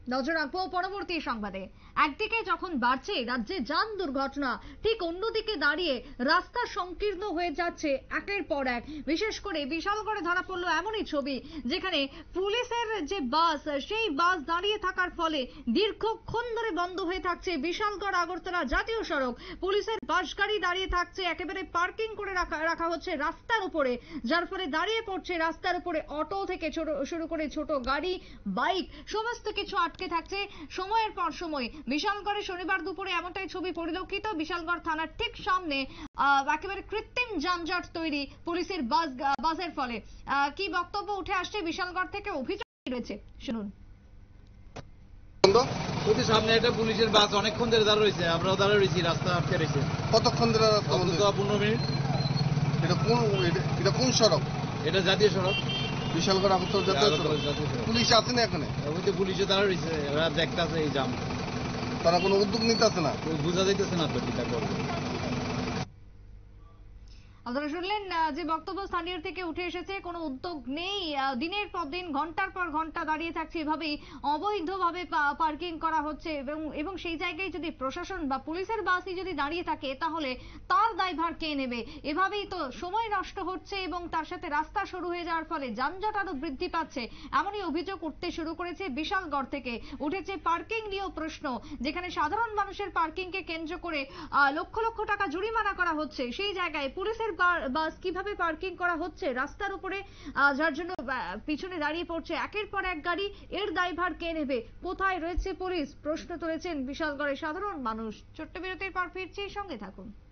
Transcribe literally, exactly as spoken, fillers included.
নজর রাখবো পরবর্তী সংবাদে। একদিকে যখন বাড়ছে রাজ্যে যান দুর্ঘটনা, ঠিক অন্যদিকে দাঁড়িয়ে রাস্তা সংকীর্ণ হয়ে যাচ্ছে একের পর এক। বিশেষ করে বিশালগড়ে ধরা পড়লো এমনই ছবি, যেখানে পুলিশের যে বাস, সেই বাস দাঁড়িয়ে থাকার ফলে দীর্ঘক্ষণ ধরে বন্ধ হয়ে থাকছে বিশালগড় আগরতলা জাতীয় সড়ক। পুলিশের বাস গাড়ি দাঁড়িয়ে থাকছে, একেবারে পার্কিং করে রাখা রাখা হচ্ছে রাস্তার উপরে, যার ফলে দাঁড়িয়ে পড়ছে রাস্তার উপরে অটো থেকে শুরু করে ছোট গাড়ি, বাইক, সমস্ত কিছু আটকে থাকছে সময়ের পর সময়। বিশালগড়ে শনিবার দুপুরে এমনটাই ছবি পরিলক্ষিত। বিশালগড় থানার ঠিক সামনে একেবারে কৃত্রিম যানজট তৈরি পুলিশের বাস বাসের ফলে। কি বক্তব্য উঠে আসছে বিশালগড় থেকে, অভিযোগ রয়েছে, শুনুন। সামনে একটা পুলিশের বাস অনেকক্ষণ ধরে দাঁড়া রয়েছে, আমরাও দাঁড়া রয়েছি, রাস্তা আটকে রয়েছে। কতক্ষণ ধরে? পনেরো মিনিট। এটা কোন এটা কোন সড়ক? এটা জাতীয় সড়ক, বিশালগড় আগরতলা জাতীয় সড়ক। পুলিশ আছে না এখানে? পুলিশে দাঁড়া রয়েছে, এরা দেখতেছে এই জাম। তারা কোনো উদ্যোগ নিতেছে না, বোঝা যাইতেছে না তো কিটা করবে। আপনারা শুনলেন যে বক্তব্য স্থানীয় থেকে উঠে এসেছে, কোনো উদ্যোগ নেই। দিনের পর দিন, ঘন্টার পর ঘন্টা দাঁড়িয়ে থাকছে, এভাবেই অবৈধভাবে পার্কিং করা হচ্ছে এবং এবং সেই জায়গায় যদি প্রশাসন বা পুলিশের বাসই যদি দাঁড়িয়ে থাকে তাহলে তার দায়ভার কে নেবে? এভাবেই তো সময় নষ্ট হচ্ছে এবং তার সাথে রাস্তা শুরু হয়ে যাওয়ার ফলে যানজট আরো বৃদ্ধি পাচ্ছে। এমনই অভিযোগ উঠতে শুরু করেছে বিশালগড় থেকে। উঠেছে পার্কিং নিয়েও প্রশ্ন, যেখানে সাধারণ মানুষের পার্কিংকে কেন্দ্র করে লক্ষ লক্ষ টাকা জরিমানা করা হচ্ছে, সেই জায়গায় পুলিশের বাস কিভাবে পার্কিং করা হচ্ছে রাস্তার উপরে, যার জন্য পিছনে দাঁড়িয়ে পড়ছে একের পর এক গাড়ি। এর দায়ভার কে নেবে? কোথায় রয়েছে পুলিশ? প্রশ্ন তুলেছেন বিশালগড়ের সাধারণ মানুষ। ছোট্ট বিরতির পর ফিরছি, সঙ্গে থাকুন।